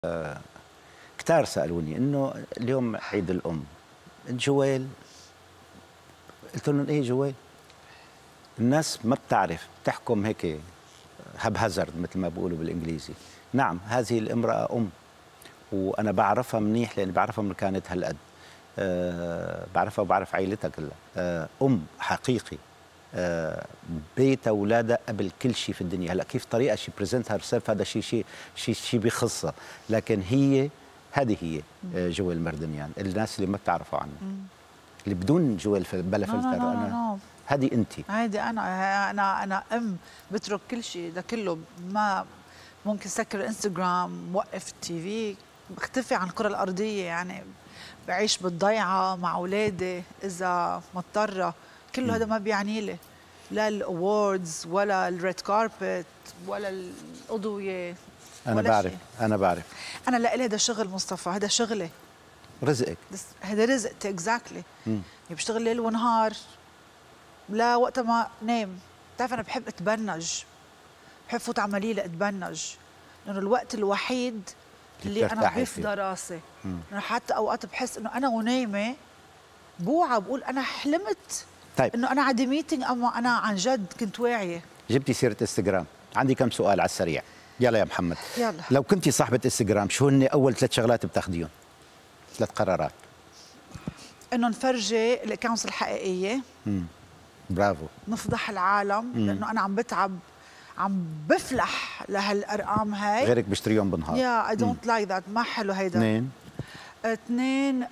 كتار سألوني إنه اليوم عيد الأم، جويل، قلت لهم إيه جويل؟ الناس ما بتعرف، بتحكم هيك هبهزرد مثل ما بيقولوا بالإنجليزي. نعم هذه الامرأة أم، وأنا بعرفها منيح لأني بعرفها من كانت هالقد. بعرفها وبعرف عائلتها كلها. أم حقيقي. بيت أولادها قبل كل شيء في الدنيا. هلا كيف طريقة شي بريزنت هير سيلف هذا شيء بخصها، لكن هذه هي جويل مردنيان. الناس اللي ما بتعرفوا عنها، اللي بدون جويل بلا فلتر. أنا هذه أنت. هيدي أنا أم بترك كل شيء ده كله، ما ممكن سكر انستغرام، وقف التي في، بختفي عن الكرة الأرضية، يعني بعيش بالضيعة مع أولادي إذا مضطرة. كله هذا ما بيعني لي لا الأووردز ولا الريد كاربت ولا الأضوية. أنا بعرف أنا لإلي هذا شغل مصطفى، هذا شغلي، رزقك، هذا رزقتي اكزاكتلي. بشتغل ليل ونهار لا وقت ما نام. بتعرف أنا بحب أتبنج، بحب فوت عملية أتبنج، لأنه الوقت الوحيد اللي أنا بفضى راسي. أنا حتى أوقات بحس إنه أنا ونايمة بوعى بقول أنا حلمت. طيب إنه أنا عندي ميتينج، أما أنا عن جد كنت واعية. جبتي سيرة انستغرام، عندي كم سؤال على السريع. يلا يا محمد، يلا. لو كنتي صاحبة انستغرام شو هن أول 3 شغلات بتاخديهم؟ 3 قرارات. إنه نفرجي الأكاونتس الحقيقية. برافو. نفضح العالم، لأنه أنا عم بتعب، عم بفلح لهالأرقام هاي. غيرك بيشتريهم بالنهار. يا اي دونت لايك ذات، ما حلو هيدا. 2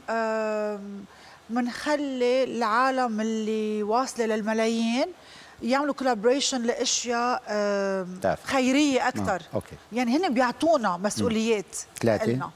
منخلي العالم اللي واصله للملايين يعملوا كولابوريشن لاشياء خيريه اكثر. أوكي. يعني هن بيعطونا مسؤوليات. 3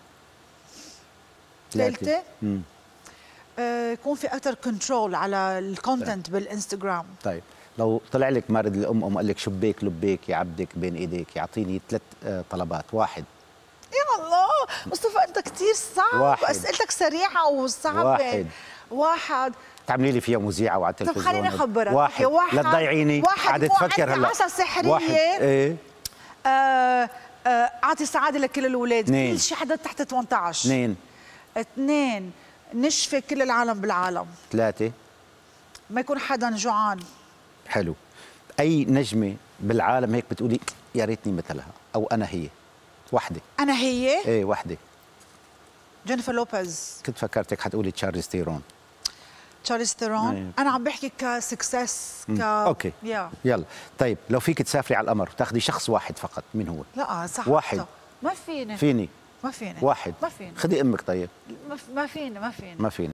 يكون في اكثر كنترول على الكونتنت بالانستغرام. طيب لو طلع لك مارد الام وقال لك شبيك لبيك يعبدك بين ايديك، يعطيني 3 طلبات. 1. يا الله مصطفى انت كثير صعب. 1. اسئلتك سريعه وصعبه. 1. تعملي لي فيها مذيعه وعلى التلفزيون. طب خليني اخبرك. 1 لا تضيعيني. قاعده تفكر هلا. عصا سحريه. 1 ايه. اعطي سعاده لكل الاولاد. 2. كل شيء حدا تحت 18. 2. نشفي كل العالم بالعالم. 3. ما يكون حدا جوعان. حلو. اي نجمه بالعالم هيك بتقولي يا ريتني مثلها، او انا هي؟ 1. انا هي؟ ايه 1. جينيفر لوبيز. كنت فكرتك حتقولي تشارلز تيرون. تشارلز تيرون. انا عم بحكي كسكسس اوكي. يلا طيب لو فيك تسافري على القمر وتاخذي شخص واحد فقط، مين هو؟ لا صح. 1. ما فيني. فيني. ما فيني. 1. ما فيني. خذي امك. طيب ما فيني. ما فيني.